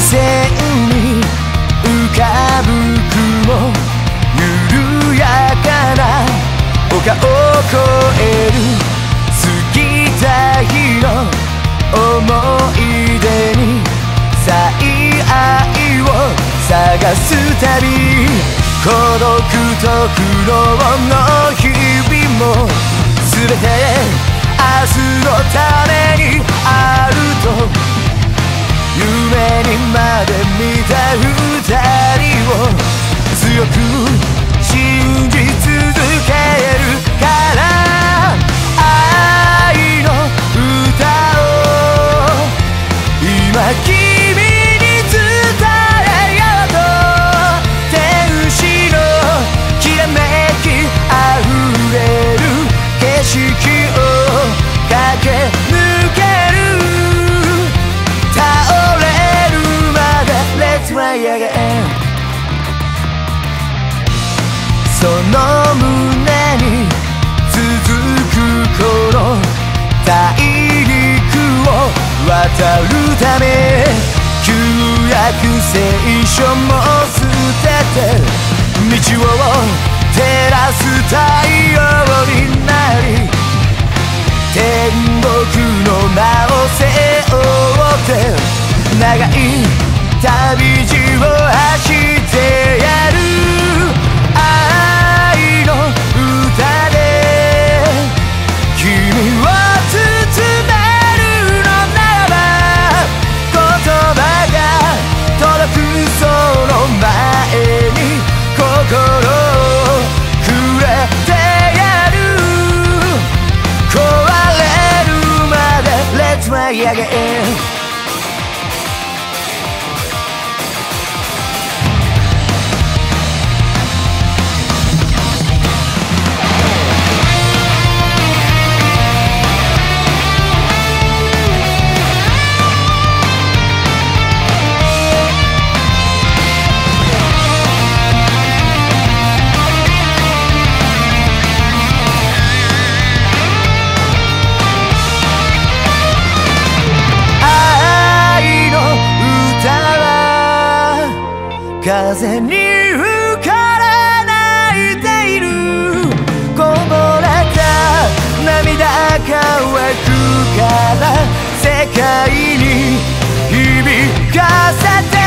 線に浮かぶ雲、緩やかな丘を越える過ぎた日の思い出に最愛を探す旅、孤独と苦労の日々も全て明日のためにあると、夢にまで見た二人を強く信じ続けるから、愛の歌を今君に伝えようと、天使のきらめきあふれる景色を駆け抜ける、倒れるまで Let's try again。 その胸に続くこの大陸を渡るため、旧約聖書も捨てて道を照らす太陽になり、天国の名を背負って長い旅路を走ってやる、愛の歌で君を包めるのならば、言葉が届くその前に心をくれてやる、壊れるまで Let's try again。風に吹かれ泣いている、こぼれた涙乾くから世界に響かせて